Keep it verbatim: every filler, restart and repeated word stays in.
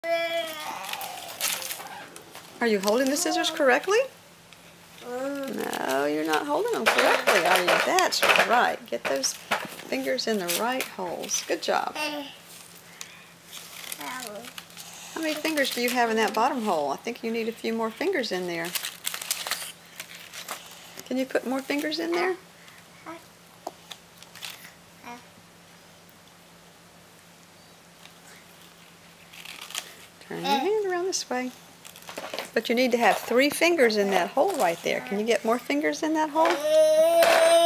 Are you holding the scissors correctly? No, you're not holding them correctly, are you? That's right. Get those fingers in the right holes. Good job. How many fingers do you have in that bottom hole? I think you need a few more fingers in there. Can you put more fingers in there? Turn your hand around this way. But you need to have three fingers in that hole right there. Can you get more fingers in that hole?